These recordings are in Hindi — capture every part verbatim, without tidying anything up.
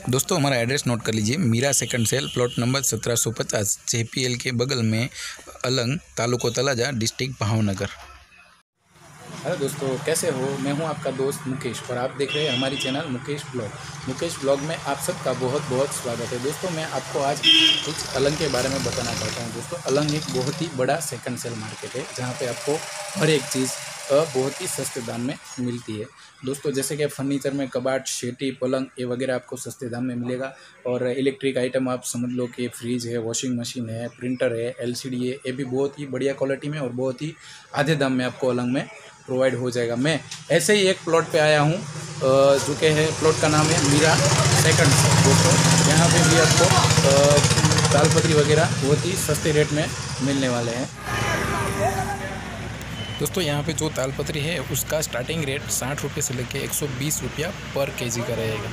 दोस्तों हमारा एड्रेस नोट कर लीजिए। Meera second sale, plot number सत्रह सौ पचास, जेपीएल के बगल में, अलंग, तालुको तलाजा, डिस्ट्रिक्ट भावनगर। हेलो दोस्तों, कैसे हो? मैं हूं आपका दोस्त मुकेश और आप देख रहे हैं हमारी channel Mukesh blog. Mukesh blog में आप सबका बहुत बहुत स्वागत है। दोस्तों मैं आपको आज कुछ अलंग के बारे में बताना चाहता हूं। दोस्तों अलंग एक बहुत ही बड़ा सेकंड सेल मार्केट है जहां पे आपको हर एक चीज़ बहुत ही सस्ते दाम में मिलती है। दोस्तों जैसे कि फर्नीचर में कबाट, शेटी, पलंग ये वगैरह आपको सस्ते दाम में मिलेगा। और इलेक्ट्रिक आइटम आप समझ लो कि फ्रिज है, वॉशिंग मशीन है, प्रिंटर है, एलसीडी है, ये भी बहुत ही बढ़िया क्वालिटी में और बहुत ही आधे दाम में आपको अलंग में प्रोवाइड हो जाएगा। मैं ऐसे ही एक प्लॉट पे आया हूँ जो कि है, प्लॉट का नाम है मीरा सेकंड सेल। दोस्तों यहाँ पे भी आपको तालपत्री वगैरह बहुत ही सस्ते रेट में मिलने वाले हैं। दोस्तों यहाँ पे जो तालपत्री है उसका स्टार्टिंग रेट साठ रुपये से लेके एक सौ बीस रुपया पर केजी का रहेगा।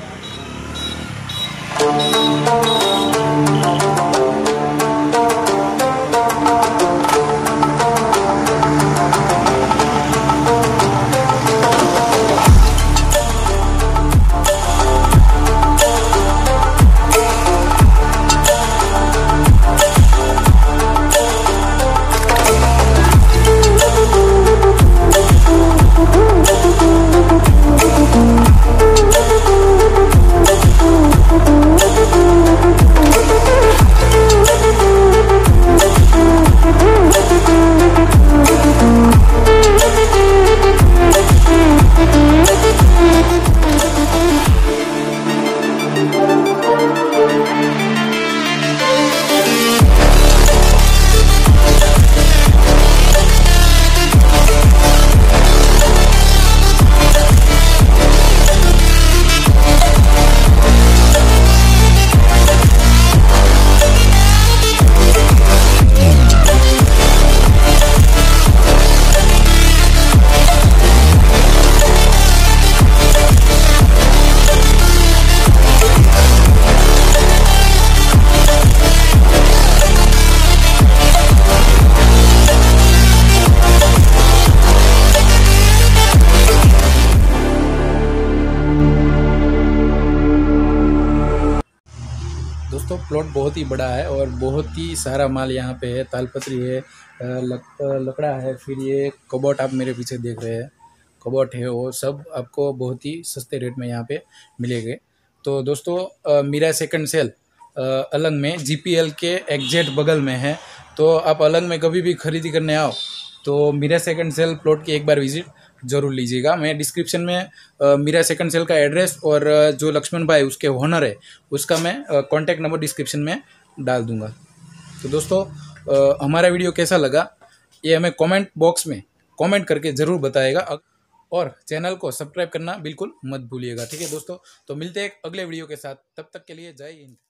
दोस्तों प्लॉट बहुत ही बड़ा है और बहुत ही सारा माल यहाँ पे है। तालपत्री है, लक, लकड़ा है, फिर ये कबोट आप मेरे पीछे देख रहे हैं, कबोट है, वो सब आपको बहुत ही सस्ते रेट में यहाँ पे मिलेंगे। तो दोस्तों मीरा सेकंड सेल अलंग में जीपीएल के एग्जैक्ट बगल में है। तो आप अलंग में कभी भी खरीदी करने आओ तो मीरा सेकंड सेल प्लॉट की एक बार विजिट ज़रूर लीजिएगा। मैं डिस्क्रिप्शन में आ, मीरा सेकंड सेल का एड्रेस और जो लक्ष्मण भाई उसके ओनर है उसका मैं कॉन्टैक्ट नंबर डिस्क्रिप्शन में डाल दूंगा। तो दोस्तों आ, हमारा वीडियो कैसा लगा ये हमें कमेंट बॉक्स में कमेंट करके ज़रूर बताइएगा और चैनल को सब्सक्राइब करना बिल्कुल मत भूलिएगा। ठीक है दोस्तों, तो मिलते हैं एक अगले वीडियो के साथ। तब तक के लिए जय हिंद।